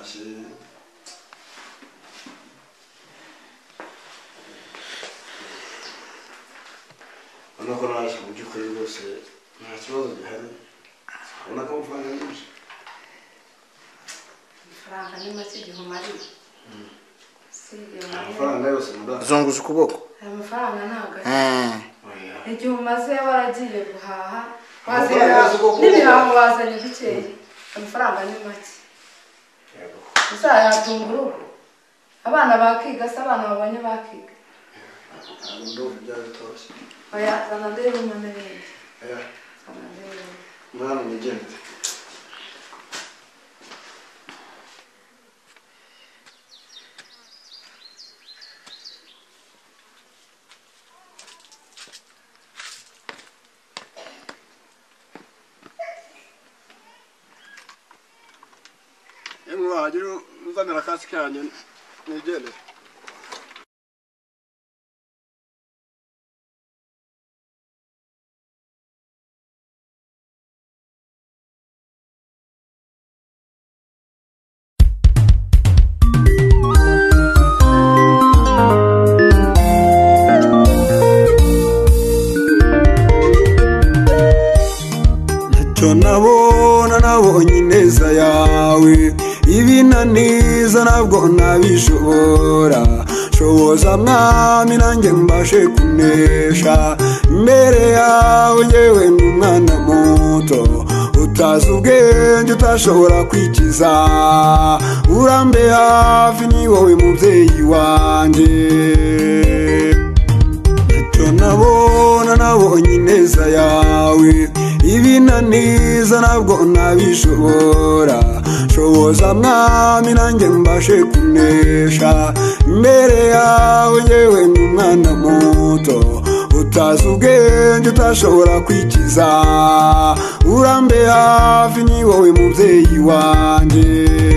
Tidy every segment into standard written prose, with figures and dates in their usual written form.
natashye urabona ko naje mu by'ukuri rwose nta kibazo gihari urabona ko amafaranga ari menshi amafaranga ni make igihe umariye amafaranga yose mudahari zunguza ukuboko aya mafaranga ntabwo ari igihe umaze waragiye guhaha n'ibihaho wazanye bikeya amafaranga ni make uzayatunga urugo abana bakiga se abana babonye bakiga ntabwo ndumva ibyawe bitoroshye oya zana ndebe umame n'ibindi mwana mugende wagira uzanira kasike yanjye nigendere ntacyo nabonye ineza yawe ibinaniza ntabwo nabishobora shoboza mwami nanjye mbashe kunesha imbere yawe njyewe n'umwana muto utazi ubwenge utashobora kwikiza urambe hafi ni wowe mubyeyi wanjye ntacyo nabonye ineza yawe ibinaniza ntabwo nabishobora shoboza mwami nanjye mbashe kunesha imbere yawe njyewe n'umwana muto utazi ubwenge utashobora kwikiza urambe hafi ni wowe mubyeyi wanjye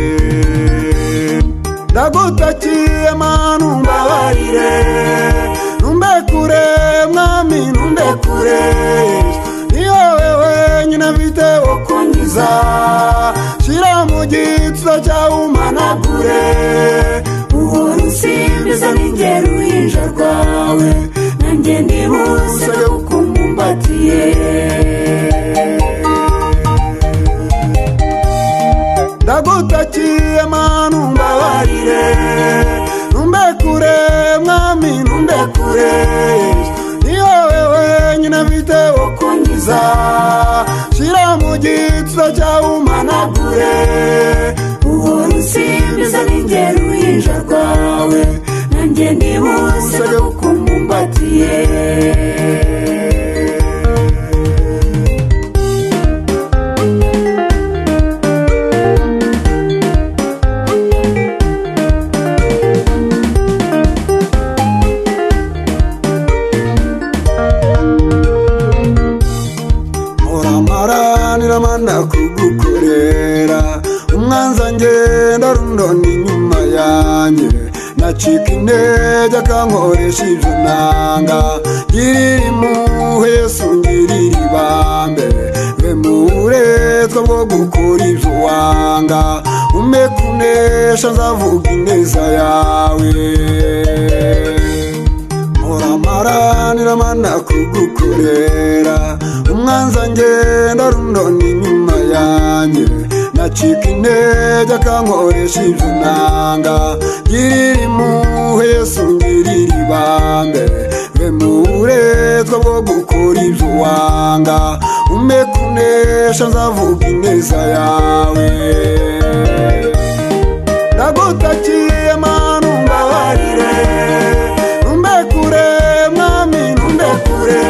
ndagutakiye mana umbabarire numbe kure mwami numbe kure wenyine mfite wo kungiza shira mu gitsa cyawe umanagure uhora unsimbiza n'ingero uruhinja rwawe nanjye ndibuze uko umbumbatiye ndagutakiye mana umbabarire numbe kure mwami numbe kure wenyine mfite wo kungiza shira mu gitsa cyawe umanagure uhora unsimbiza n'ingero uruhinja rwawe nanjye ndibuze uko umbumbatiye Niramana kugukorera umwanza ngenda rundona inyuma yanjye nacika intege akankoresha ibyo nanga girira impuhwe Yesu ngirira ibambe be mu buretwa bwo gukora ibyo wanga umpe kunesha nzavuga ineza yawe niramana kugukorera umwanza ngenda rundona inyuma yanjye nacika intege akankoresha ibyo nanga girira impuhwe Yesu ngirira ibambe be mu buretwa bwo gukora ibyo wanga umpe kunesha nzavuga ineza yawe ndagutakiye mana umbabarire numbe kure mwami numbe kure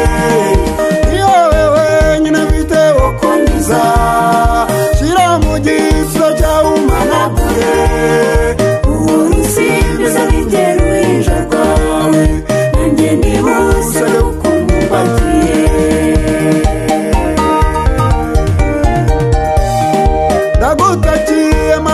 wenyine mfite wo kungiza shira mu gitsa cyawe umanagure uhora unsimbiza n'ingero uruhinja rwawe nanjye ndibuze uko umbumbatiye ndagutakiye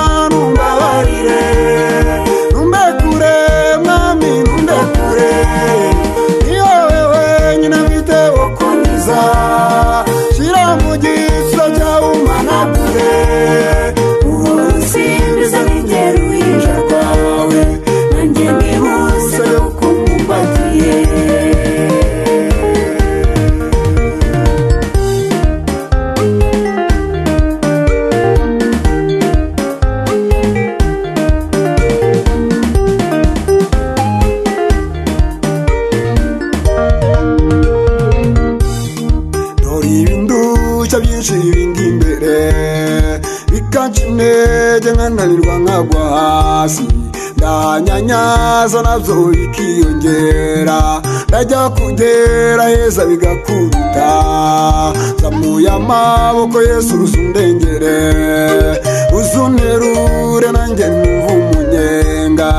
nkananirwa nkagwa hasi ndanyanyaza nabyo bikiyongera ndajya kugera heza bigakubita zamuye amaboko Yesu uzundengere uzunterure nanjye numva umunyenga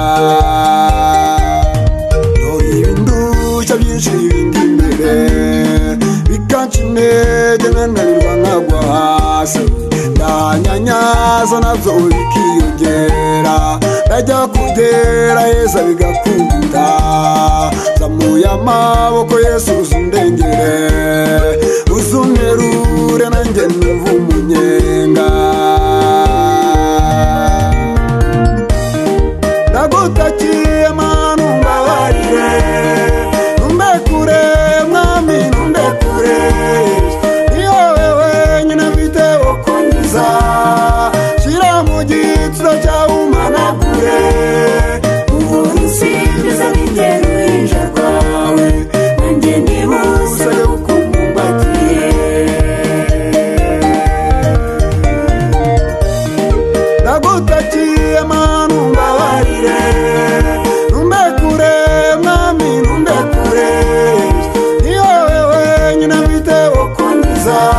dore ibindushya byinshi bindi imbere bikanca intege nkananirwa nkagwa hasi ndanyanyaza nabyo bikiyongera ndajya kugera heza bigakunda zamuye amaboko Yesu uzundengere uzunterure nanjye numva umunyenga ndagutakiye Mana umbabarire numbekure mwami numbekure iyo wewe nyine mfite wo kunkiza shira mu gituza cyawe umanagure urusimbiza n'ingero uruhinja rwawe nanjye nibutse uko umumbatiye ndagutakiye Mana umbabarire numbekure mwami numbekure iyo wewe nyine mfite wo kunkiza